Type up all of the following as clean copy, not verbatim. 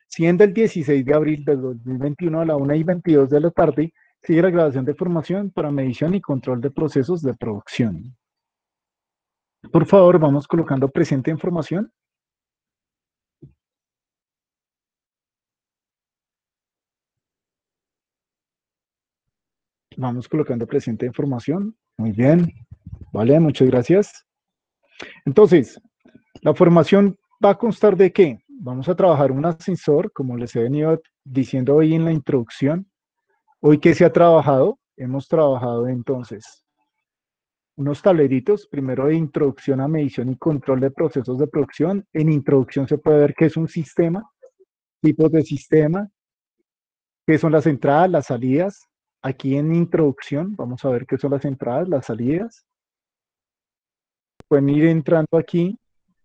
siendo el 16 de abril de 2021 a la 1:22 de la tarde, sigue la grabación de formación para medición y control de procesos de producción. Por favor, vamos colocando presente información. Vamos colocando presente información. Muy bien. Vale, muchas gracias. Entonces, la formación va a constar de qué? Vamos a trabajar un ascensor, como les he venido diciendo hoy en la introducción. Hoy que se ha trabajado, hemos trabajado entonces unos tableritos, primero de introducción a medición y control de procesos de producción. En introducción se puede ver qué es un sistema, tipos de sistema, qué son las entradas, las salidas. Aquí en introducción vamos a ver qué son las entradas, las salidas. Pueden ir entrando aquí.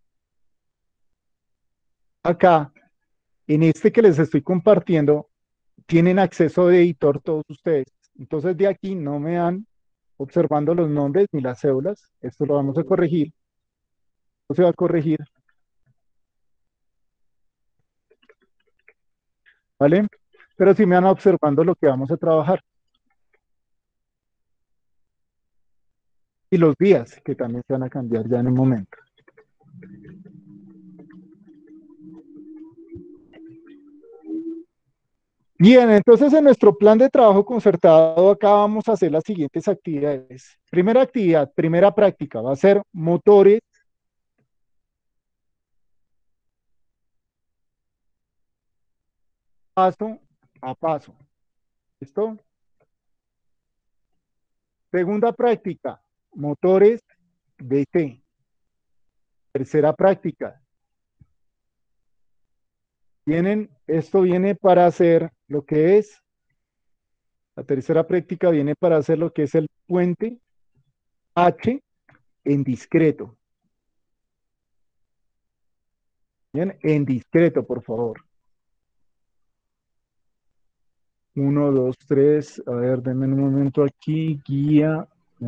Acá, en este que les estoy compartiendo, tienen acceso de editor todos ustedes. Entonces de aquí no me dan observando los nombres ni las cédulas. Esto lo vamos a corregir. Esto se va a corregir, ¿vale? Pero sí me van observando lo que vamos a trabajar. Y los días, que también se van a cambiar ya en un momento. Bien, entonces en nuestro plan de trabajo concertado acá vamos a hacer las siguientes actividades. Primera actividad, primera práctica, va a ser motores paso a paso. ¿Listo? Segunda práctica, motores DC. Tercera práctica, esto viene para hacer lo que es, la tercera práctica viene para hacer lo que es el puente H en discreto. Bien, en discreto, por favor. Uno, dos, tres. A ver, denme un momento aquí. Guía.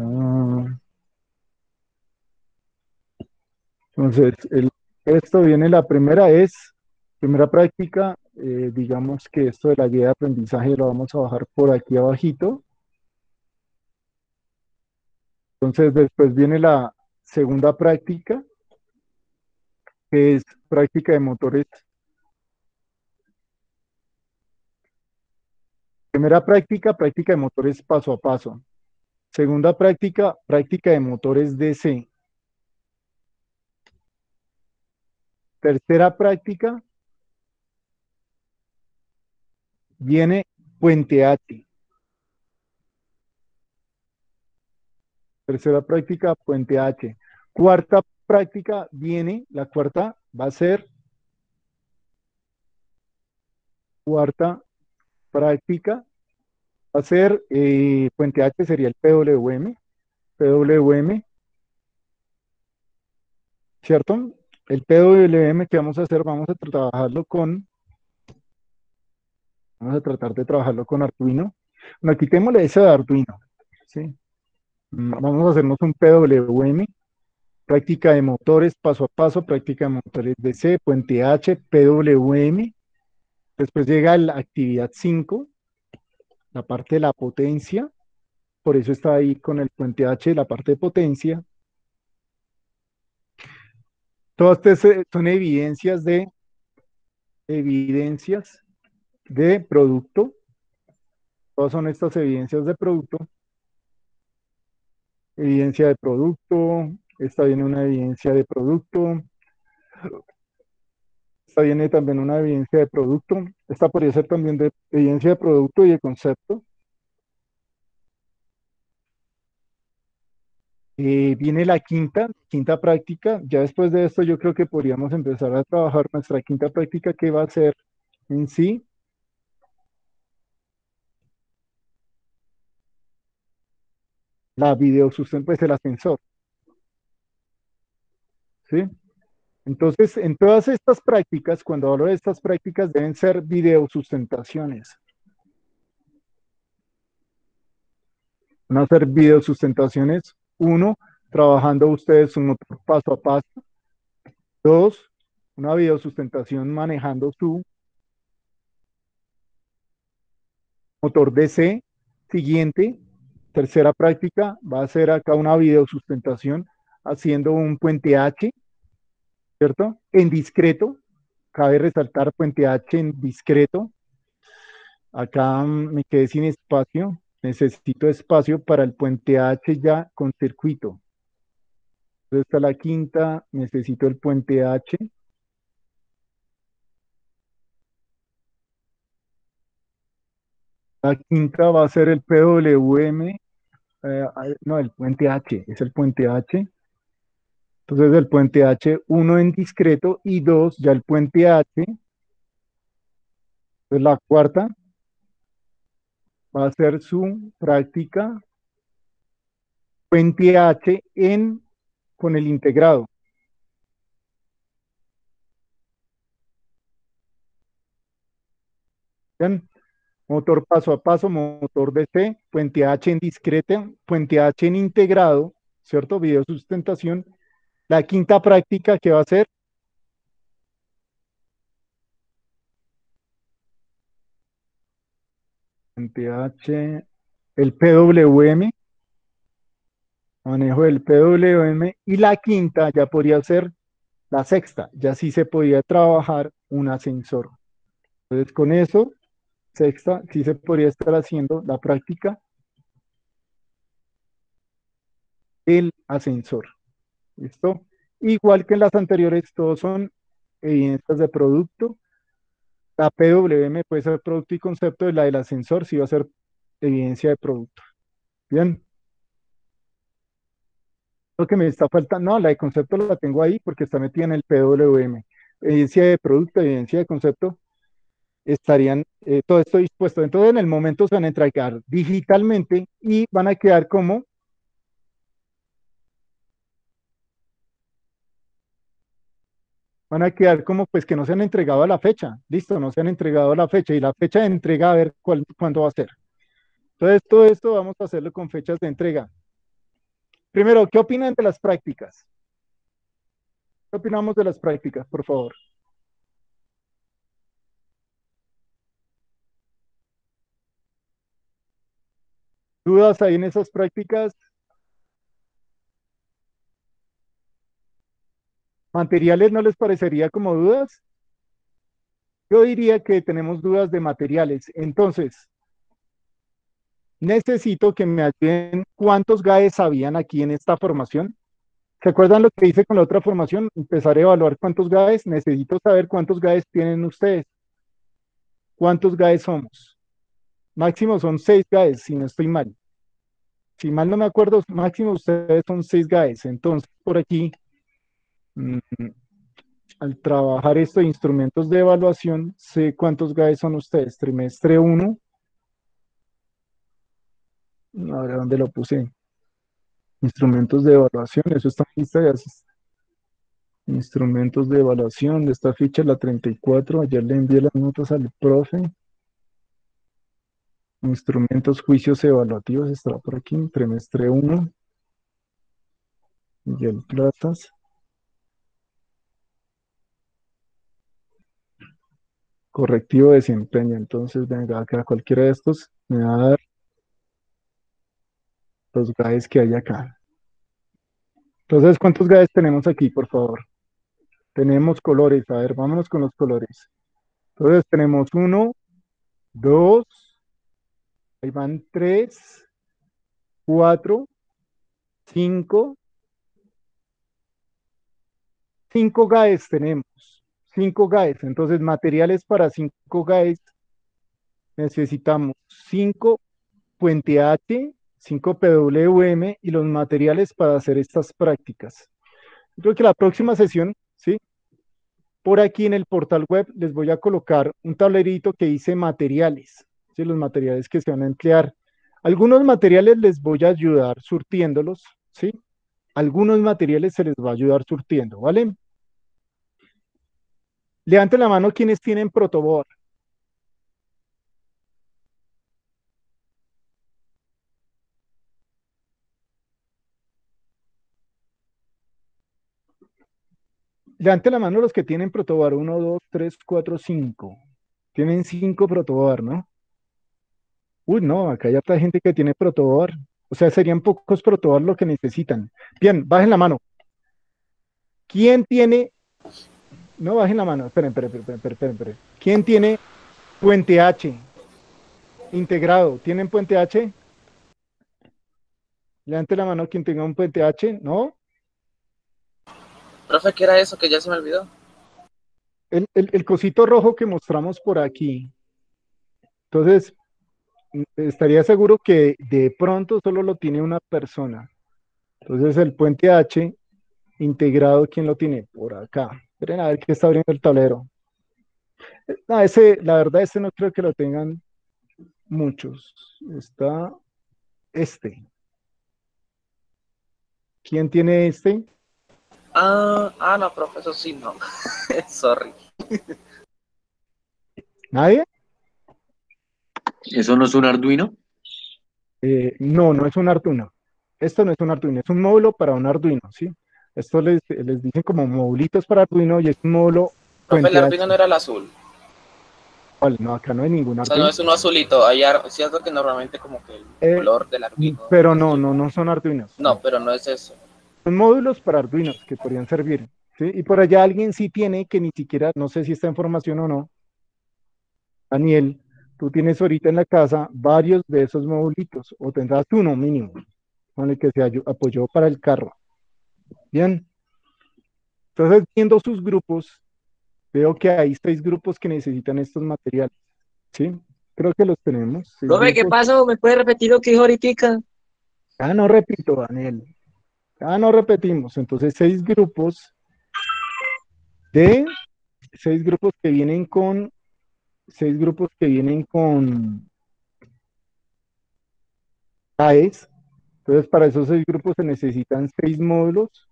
Entonces, esto viene, la primera primera práctica, digamos que esto de la guía de aprendizaje lo vamos a bajar por aquí abajito. Entonces, después viene la segunda práctica, que es práctica de motores. Primera práctica, práctica de motores paso a paso. Segunda práctica, práctica de motores DC. Tercera práctica, viene Puente H. Tercera práctica, Puente H. Cuarta práctica viene, la cuarta va a ser cuarta práctica, va a ser Puente H sería el PWM, ¿cierto? El PWM que vamos a hacer, vamos a tratar de trabajarlo con Arduino. Bueno, quitémosle ese de Arduino, ¿sí? Vamos a hacernos un PWM, práctica de motores paso a paso, práctica de motores DC, Puente H, PWM. Después llega la actividad 5, la parte de la potencia. Por eso está ahí con el puente H, la parte de potencia. Todas estas son evidencias de producto. Todas son estas evidencias de producto. Evidencia de producto. Esta viene una evidencia de producto. Esta viene también una evidencia de producto. Esta podría ser también de evidencia de producto y de concepto. Viene la quinta práctica. Ya después de esto yo creo que podríamos empezar a trabajar nuestra quinta práctica que va a ser en sí la videosustentación, pues el ascensor, ¿sí? Entonces, en todas estas prácticas, cuando hablo de estas prácticas, deben ser videosustentaciones. Van a ser videosustentaciones, uno, trabajando ustedes un motor paso a paso. Dos, una videosustentación manejando su motor DC. Siguiente, tercera práctica, va a ser acá una videosustentación haciendo un puente H, ¿cierto? En discreto, cabe resaltar puente H en discreto. Acá me quedé sin espacio, necesito espacio para el puente H ya con circuito. Entonces está la quinta, necesito el puente H. La quinta va a ser el PWM, no, el puente H, es el puente H. Entonces el puente H, uno en discreto y dos, ya el puente H. Entonces la cuarta va a ser su práctica puente H con el integrado. ¿Ven? Motor paso a paso, motor DC, puente H en discreta, puente H en integrado, ¿cierto? Video sustentación. La quinta práctica que va a ser puente H, el PWM, manejo del PWM. Y la quinta ya podría ser la sexta, ya sí se podía trabajar un ascensor. Entonces con eso, sexta, sí se podría estar haciendo la práctica del ascensor. ¿Listo? Igual que en las anteriores, todos son evidencias de producto. La PWM puede ser producto y concepto, y la del ascensor sí va a ser evidencia de producto. Bien, lo que me está faltando, no, la de concepto la tengo ahí porque está metida en el PWM. Evidencia de producto, evidencia de concepto, estarían todo esto dispuesto. Entonces, en el momento se van a entregar digitalmente y van a quedar como, pues que no se han entregado a la fecha. Listo, no se han entregado a la fecha y la fecha de entrega a ver cuándo va a ser. Entonces, todo esto vamos a hacerlo con fechas de entrega. Primero, ¿qué opinan de las prácticas? ¿Qué opinamos de las prácticas, por favor? ¿Dudas ahí en esas prácticas? ¿Materiales no les parecería como dudas? Yo diría que tenemos dudas de materiales. Entonces, necesito que me ayuden cuántos GAES habían aquí en esta formación. ¿Se acuerdan lo que hice con la otra formación? Empezar a evaluar cuántos GAES. Necesito saber cuántos GAES tienen ustedes. ¿Cuántos GAES somos? Máximo son 6 GAES, si no estoy mal. Si mal no me acuerdo, máximo ustedes son 6 GAES. Entonces, por aquí, mm, al trabajar esto de instrumentos de evaluación, sé cuántos GAES son ustedes. Trimestre uno, a ver dónde lo puse. Instrumentos de evaluación, eso está en lista de instrumentos de evaluación de esta ficha, la 34. Ayer le envié las notas al profe. Instrumentos, juicios evaluativos, está por aquí, trimestre uno. Miguel Platas. Correctivo de desempeño. Entonces, venga, acá cualquiera de estos me va a dar los GAES que hay acá. Entonces, ¿cuántos GAES tenemos aquí, por favor? Tenemos colores. A ver, vámonos con los colores. Entonces, tenemos uno, dos, ahí van tres, cuatro, cinco, cinco GAES tenemos. Cinco GAES. Entonces, materiales para cinco GAES necesitamos cinco Puente H, 5 PWM y los materiales para hacer estas prácticas. Creo que la próxima sesión, ¿sí? Por aquí en el portal web les voy a colocar un tablerito que dice materiales, ¿sí? Los materiales que se van a emplear. Algunos materiales les voy a ayudar surtiéndolos, ¿sí? Algunos materiales se les va a ayudar surtiendo, ¿vale? Levanten la mano quienes tienen protoboard. Levanten la mano los que tienen protoboard. Uno, dos, tres, cuatro, cinco. Tienen cinco protoboard, ¿no? Uy, no, acá hay otra gente que tiene protoboard. O sea, serían pocos protoboard lo que necesitan. Bien, bajen la mano. ¿Quién tiene? No, bajen la mano. Esperen, esperen, esperen, esperen, esperen, esperen. ¿Quién tiene Puente H integrado? ¿Tienen Puente H? Levante la mano quien tenga un Puente H. ¿No? Profe, ¿qué era eso? Que ya se me olvidó. El cosito rojo que mostramos por aquí. Entonces, estaría seguro que de pronto solo lo tiene una persona. Entonces, el Puente H integrado, ¿quién lo tiene? Por acá. Esperen a ver qué está abriendo el tablero. No, ese, la verdad, este no creo que lo tengan muchos. Está este. ¿Quién tiene este? No, profe, eso sí, no. Sorry. ¿Nadie? ¿Eso no es un Arduino? No, no es un Arduino. Esto no es un Arduino, es un módulo para un Arduino, ¿sí? Esto les dicen como modulitos para Arduino y es un módulo Profe, el Puente Arduino H. no era el azul. ¿Cuál? No, acá no hay ningún O sea, no Arduino. es uno azulito. Cierto que normalmente como que el Eh, color del Arduino pero es no, azul. no, no son Arduinos, No, no. pero no es eso. Son módulos para Arduinos que podrían servir, ¿sí? Y por allá alguien sí tiene que ni siquiera, no sé si está en formación o no, Daniel, tú tienes ahorita en la casa varios de esos modulitos, o tendrás uno mínimo, con el que se apoyó para el carro. Bien, entonces viendo sus grupos, veo que hay 6 grupos que necesitan estos materiales, ¿sí? Creo que los tenemos, seis Profe, ¿qué grupos. pasó? ¿Me puede repetir lo que dijo ahorita? Ah, no repito, Daniel. Ah, no repetimos. Entonces, 6 grupos de 6 grupos que vienen con 6 grupos que vienen con AES. Entonces, para esos 6 grupos se necesitan 6 módulos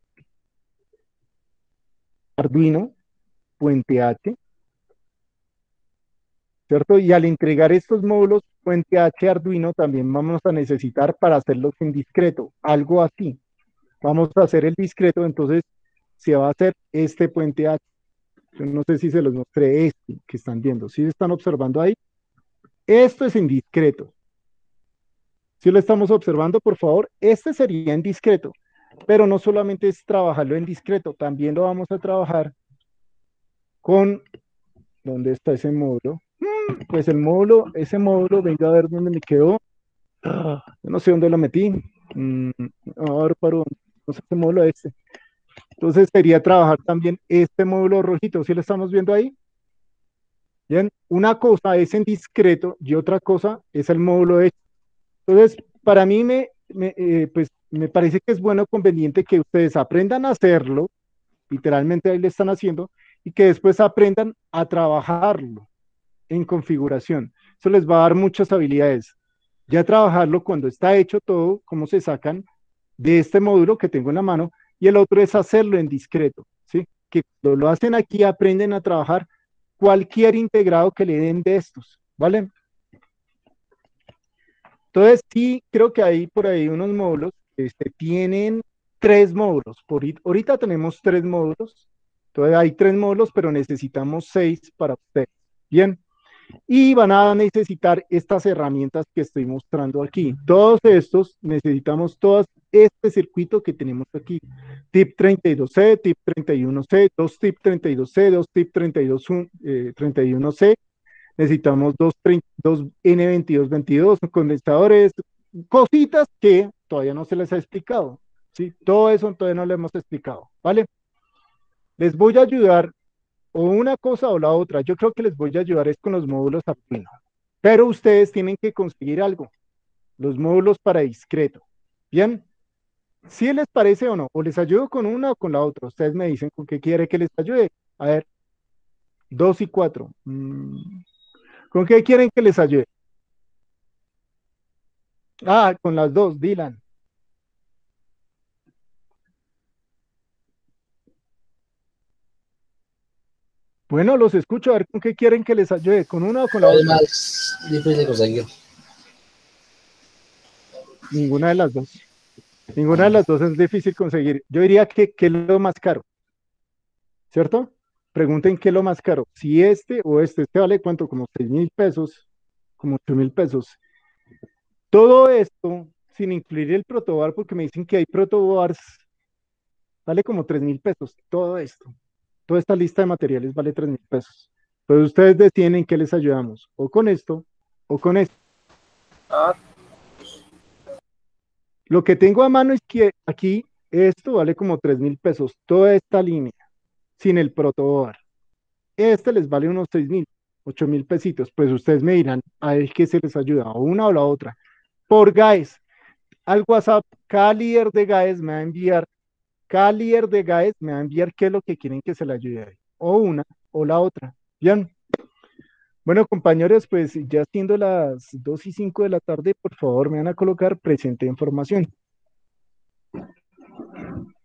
Arduino, Puente H, ¿cierto? Y al entregar estos módulos Puente H Arduino, también vamos a necesitar para hacerlos en discreto, algo así. Vamos a hacer el discreto, entonces se va a hacer este Puente H. Yo no sé si se los mostré este que están viendo. ¿Sí están observando ahí? Esto es en discreto. Si lo estamos observando, por favor, este sería en discreto, pero no solamente es trabajarlo en discreto, también lo vamos a trabajar con, ¿dónde está ese módulo? Pues el módulo, ese módulo, venga a ver dónde me quedó. Yo no sé dónde lo metí. Ahora paro, no sé qué módulo es este. Entonces sería trabajar también este módulo rojito, ¿sí lo estamos viendo ahí? Bien, una cosa es en discreto y otra cosa es el módulo hecho. Entonces, para mí pues, me parece que es bueno, conveniente que ustedes aprendan a hacerlo, literalmente ahí le están haciendo, y que después aprendan a trabajarlo en configuración. Eso les va a dar muchas habilidades. Ya trabajarlo cuando está hecho todo, cómo se sacan de este módulo que tengo en la mano, y el otro es hacerlo en discreto, ¿sí? Que cuando lo hacen aquí aprenden a trabajar cualquier integrado que le den de estos, ¿vale? Entonces, sí, creo que hay por ahí unos módulos que tienen 3 módulos. Ahorita tenemos 3 módulos. Entonces, hay 3 módulos, pero necesitamos 6 para ustedes. Bien. Y van a necesitar estas herramientas que estoy mostrando aquí. Todos estos necesitamos todo este circuito que tenemos aquí. TIP 32C, TIP 31C, 2 TIP 32C, 2 TIP 31C. Necesitamos dos N2222, condensadores, cositas que todavía no se les ha explicado. ¿Sí? Todo eso todavía no lo hemos explicado. ¿Vale? Les voy a ayudar o una cosa o la otra. Yo creo que les voy a ayudar es con los módulos Arduino. Pero ustedes tienen que conseguir algo, los módulos para discreto. Bien, si les parece o no, o les ayudo con una o con la otra. Ustedes me dicen con qué quiere que les ayude. A ver, 2 y 4. ¿Con qué quieren que les ayude? Ah, con las dos, Dylan. Bueno, los escucho. A ver, ¿con qué quieren que les ayude? ¿Con una o con la Es otra? más difícil de conseguir. Ninguna de las dos. Ninguna de las dos es difícil conseguir. Yo diría que es lo más caro, ¿cierto? Pregunten qué es lo más caro. Si este o este. Este vale cuánto, como 6.000 pesos. como 8.000 pesos. Todo esto sin incluir el protobar, porque me dicen que hay protobars, vale como 3.000 pesos. Todo esto, toda esta lista de materiales vale 3.000 pesos. Pues ustedes deciden en qué les ayudamos, o con esto, o con esto. Ah, Lo que tengo a mano es que aquí esto vale como 3.000 pesos, toda esta línea, sin el protobar. Este les vale unos 6.000, 8.000 pesitos. Pues ustedes me dirán a ver qué se les ayuda, o una o la otra. Por GAES, al WhatsApp, cada líder de GAES me va a enviar qué es lo que quieren que se le ayude. O una o la otra. Bien. Bueno, compañeros, pues ya siendo las 2:05 de la tarde, por favor me van a colocar presente información.